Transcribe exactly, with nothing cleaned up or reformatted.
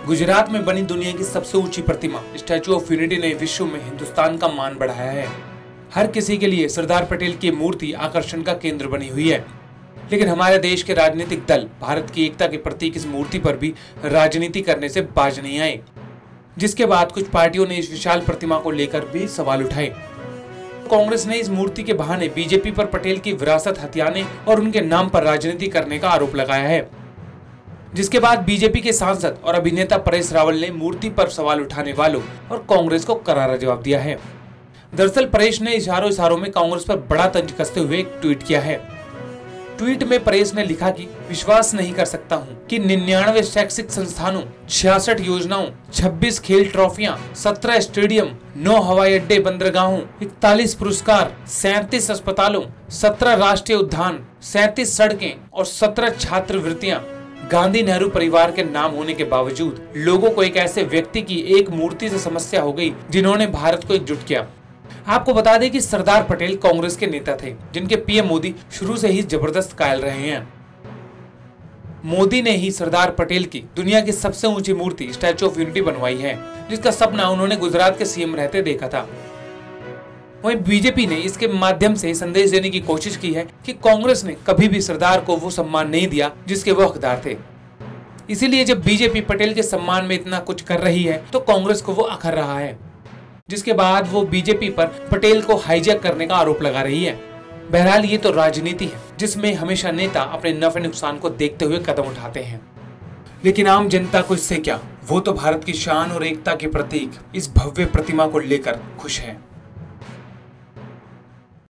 गुजरात में बनी दुनिया की सबसे ऊंची प्रतिमा स्टैचू ऑफ यूनिटी ने विश्व में हिंदुस्तान का मान बढ़ाया है। हर किसी के लिए सरदार पटेल की मूर्ति आकर्षण का केंद्र बनी हुई है। लेकिन हमारे देश के राजनीतिक दल भारत की एकता के प्रतीक इस मूर्ति पर भी राजनीति करने से बाज नहीं आए, जिसके बाद कुछ पार्टियों ने इस विशाल प्रतिमा को लेकर भी सवाल उठाए। कांग्रेस ने इस मूर्ति के बहाने बीजेपी पर पटेल की विरासत हथियाने और उनके नाम पर राजनीति करने का आरोप लगाया है, जिसके बाद बीजेपी के सांसद और अभिनेता परेश रावल ने मूर्ति पर सवाल उठाने वालों और कांग्रेस को करारा जवाब दिया है। दरअसल परेश ने इशारों इशारों में कांग्रेस पर बड़ा तंज कसते हुए एक ट्वीट किया है। ट्वीट में परेश ने लिखा कि विश्वास नहीं कर सकता हूं कि निन्यानवे शैक्षिक संस्थानों, छियासठ योजनाओं, छब्बीस खेल ट्रॉफियां, सत्रह स्टेडियम, नौ हवाई अड्डे बंदरगाहों, इकतालीस पुरस्कार, सैंतीस अस्पतालों, सत्रह राष्ट्रीय उद्यान, सैंतीस सड़कें और सत्रह छात्रवृत्तियां गांधी नेहरू परिवार के नाम होने के बावजूद लोगों को एक ऐसे व्यक्ति की एक मूर्ति से समस्या हो गई जिन्होंने भारत को एकजुट किया। आपको बता दें कि सरदार पटेल कांग्रेस के नेता थे, जिनके पीएम मोदी शुरू से ही जबरदस्त कायल रहे हैं। मोदी ने ही सरदार पटेल की दुनिया की सबसे ऊंची मूर्ति स्टैचू ऑफ यूनिटी बनवाई है, जिसका सपना उन्होंने गुजरात के सीएम रहते देखा था। वहीं बीजेपी ने इसके माध्यम से संदेश देने की कोशिश की है कि कांग्रेस ने कभी भी सरदार को वो सम्मान नहीं दिया जिसके वो हकदार थे। इसीलिए जब बीजेपी पटेल के सम्मान में इतना कुछ कर रही है तो कांग्रेस को वो अखर रहा है, जिसके बाद वो बीजेपी पर पटेल को हाईजैक करने का आरोप लगा रही है। बहरहाल ये तो राजनीति है, जिसमें हमेशा नेता अपने नफे नुकसान को देखते हुए कदम उठाते हैं। लेकिन आम जनता को इससे क्या, वो तो भारत की शान और एकता के प्रतीक इस भव्य प्रतिमा को लेकर खुश है।